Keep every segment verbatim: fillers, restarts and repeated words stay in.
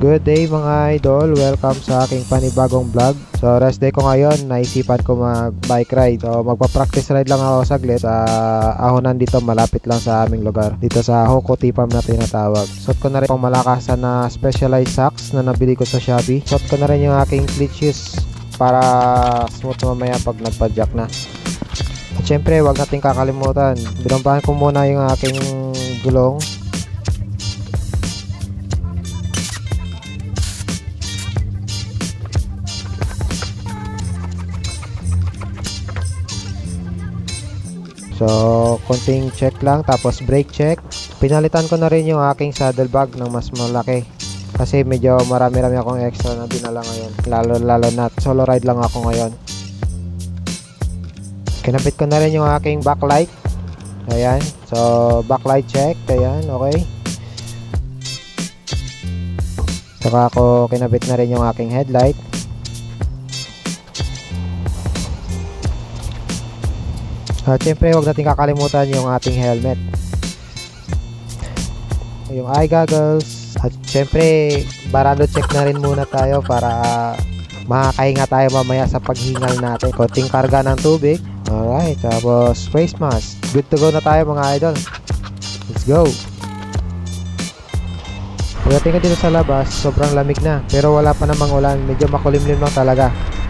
Good day mga idol, welcome sa aking panibagong vlog. So rest day ko ngayon, naisipan ko mag bike ride. So magpa-practice ride lang ako saglit sa ahonan dito, malapit lang sa aming lugar. Dito sa Hokou Tea Farm na tinatawag. Suot ko na rin pang malakasan na specialized socks na nabili ko sa Shopee. Suot ko na rin yung aking cleat shoes para smooth mamaya pag nagpa-jack na. At syempre, wag natin kakalimutan, binambahan ko muna yung aking gulong. So, konting check lang, tapos brake check. Pinalitan ko na rin yung aking saddle bag ng mas malaki. Kasi medyo marami-rami akong extra na dinala ngayon. Lalo-lalo na solo ride lang ako ngayon. Kinabit ko na rin yung aking backlight. Ayan. So, backlight check. Ayan, okay. Saka ako kinabit na rin yung aking headlight. At syempre, huwag natin kakalimutan yung ating helmet, yung eye goggles. At syempre, barado check na rin muna tayo para makakahinga tayo mamaya sa paghingal natin. Konting karga ng tubig. Alright, tapos face mask. Good to go na tayo mga idol. Let's go. Pagdating ka dito sa labas, sobrang lamig na, pero wala pa namang ulan. Medyo makulimlim lang talaga.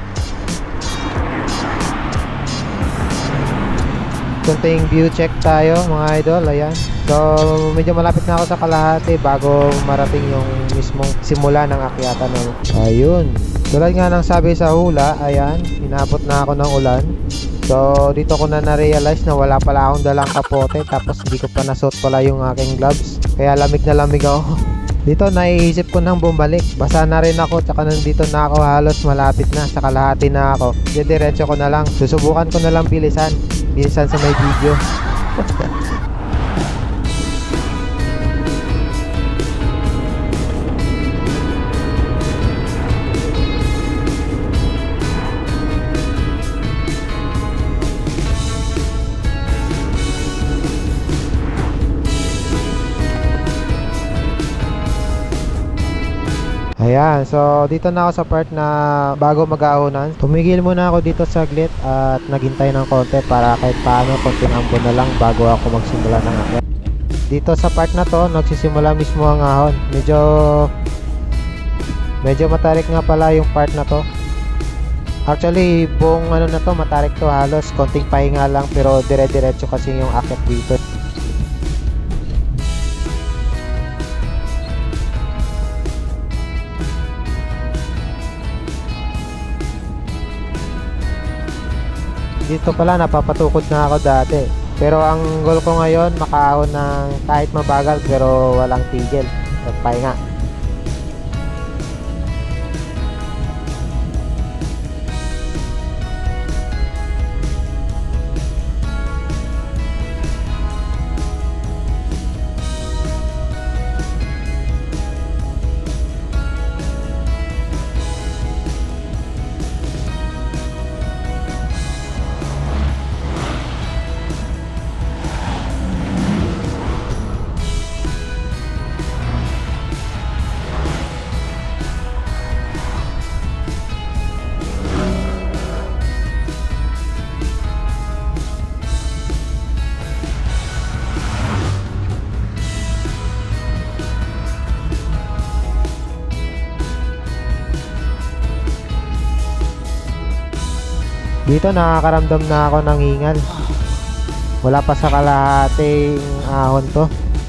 Kunting view check tayo mga idol. Ayan. So medyo malapit na ako sa kalahati bago marating yung mismong simula ng akyatan ng. Ayun. Tulad nga ng sabi sa hula, ayan, inabot na ako ng ulan. So dito ko na na-realize na wala pala akong dalang kapote, tapos hindi ko pa nasuot pala yung aking gloves. Kaya lamig na lamig ako. Dito naiisip ko nang bumalik. Basa na rin ako, tsaka nandito na ako, halos malapit na sa kalahati na ako. Diretso ko na lang. Susubukan ko na lang bilisan. Bilisan sa may video. Ayan, so dito na ako sa part na bago mag-aahonan. Tumigil muna ako dito saglit at naghintay ng konti para kahit paano konting ambon na lang bago ako magsimula ng akyat. Dito sa part na to, nagsisimula mismo ang ahon. Medyo Medyo matarik nga pala yung part na to. Actually, buong ano na to, matarik to halos. Konting pahinga lang pero dire-diretso kasi yung akyat dito. Dito pala napapatukod na ako dati, pero ang goal ko ngayon makaahon ng kahit mabagal pero walang tigil, magpahinga. Dito nakakaramdam na ako ng hingal. Wala pa sa kalahating ahon to.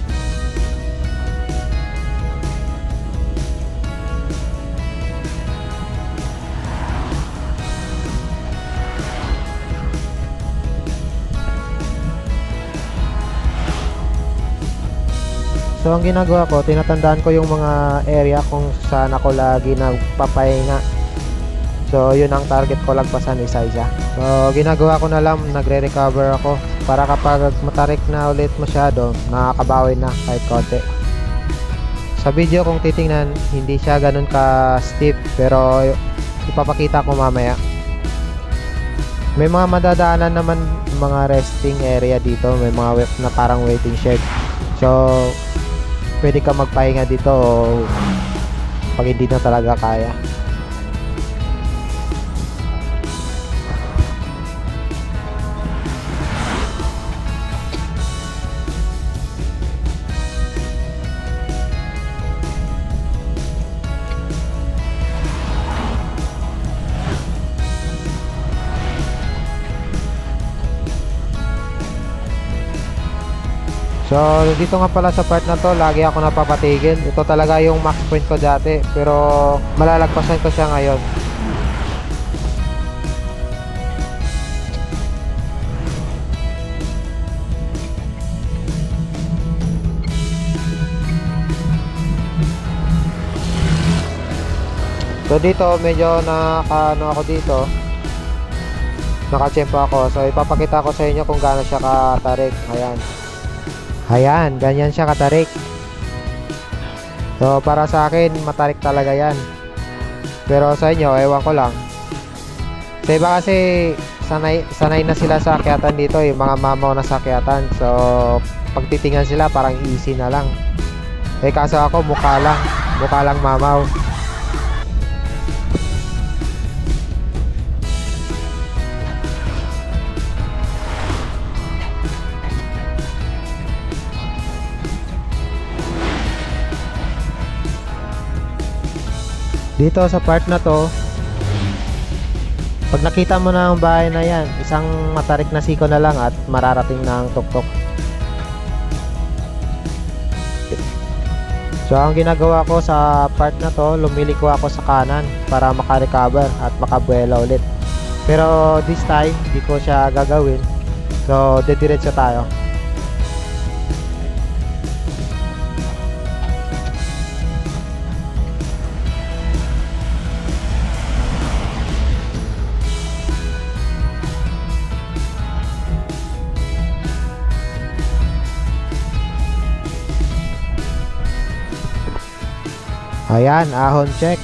So ang ginagawa ko, tinatandaan ko yung mga area kung saan ako lagi nagpapahinga. So yun ang target ko, lagpasan isa-isa. So ginagawa ko na lang, nagre-recover ako para kapag matarik na ulit masyado, nakakabawi na kahit konti. Sa video kung titingnan, hindi siya ganun ka steep, pero ipapakita ko mamaya. May mga madadaanan naman mga resting area dito, may mga na parang waiting shed. So pwede ka magpahinga dito o pag hindi na talaga kaya. So, dito nga pala sa part na to, lagi ako napapatigil. Ito talaga yung max point ko dati, pero malalagpasan ko siya ngayon. So, dito medyo naka-ano ako dito. Nakachempo ako. So, ipapakita ko sa inyo kung gaano siya katarik. Ayan. Ayan, ganyan siya katarik. So, para sa akin, matarik talaga yan. Pero sa inyo, ewan ko lang. Sa iba kasi, sanay, sanay na sila sa akyatan dito, yung mga mamaw na sa akyatan. So, pag titingnan sila, parang easy na lang. Eh, kaso ako, mukha lang. Mukha lang mamaw. Dito sa part na to, pag nakita mo na ang bahay na yan, isang matarik na siko na lang at mararating na ang tuktok. So ang ginagawa ko sa part na to, lumiliko ako sa kanan para makarecover at makabuela ulit. Pero this time, di ko siya gagawin. So dediretso tayo. Ayan, ahon check.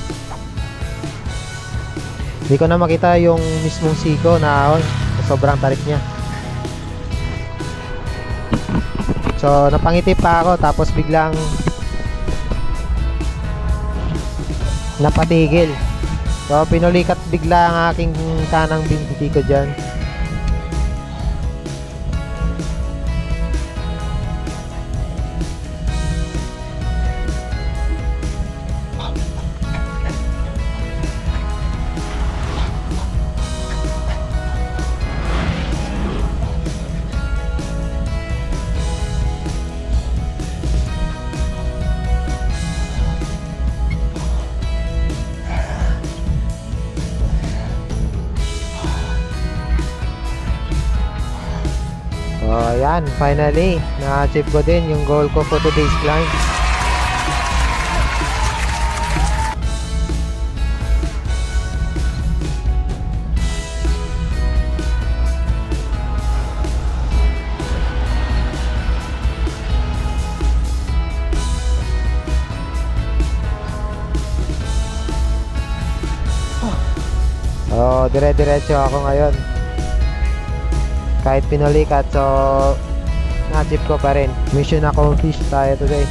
Hindi ko na makita yung mismong siko na ahon. Sobrang tarik niya. So, napangiti pa ako. Tapos biglang napatigil. So, pinulikat bigla ang aking kanang binti ko dyan. So, ayan, finally, na-achieve ko din yung goal ko for today's climb. So, dire-diretso ako ngayon. Kahit pinulikat, so na-achieve ko pa rin. Mission accomplished tayo today.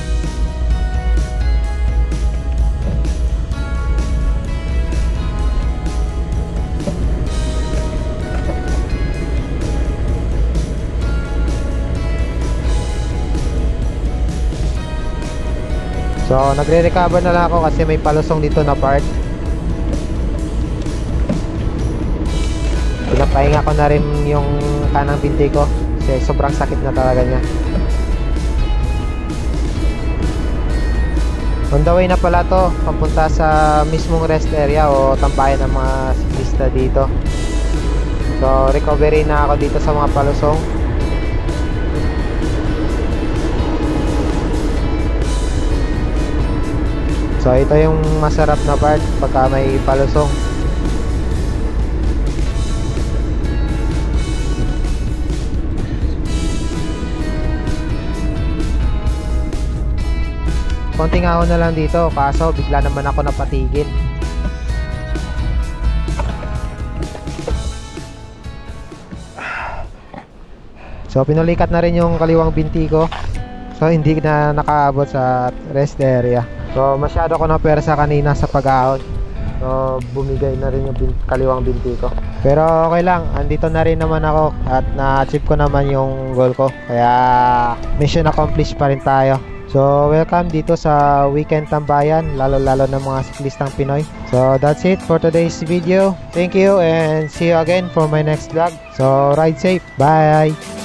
So nagre-recover na lang ako kasi may palusong dito na part. Pinapahinga ko na rin yung kanang binti ko kasi sobrang sakit na talaga niya. On the way na pala to, papunta sa mismong rest area o tambayan ng mga siklista dito. So recovery na ako dito sa mga palusong. So ito yung masarap na part pagka may palusong. Konting ahon na lang dito, kaso bigla naman ako napatigil. So pinulikat na rin yung kaliwang binti ko. So hindi na nakaabot sa rest area. So So masyado ko na pwersa kanina sa pag-ahon. So bumigay na rin yung bin kaliwang binti ko. Pero okay lang, andito na rin naman ako at na-achieve ko naman yung goal ko. Kaya mission accomplished pa rin tayo. So welcome dito sa weekend tambayan, lalo-lalo ng mga siklistang Pinoy. So that's it for today's video. Thank you and see you again for my next vlog. So ride safe. Bye!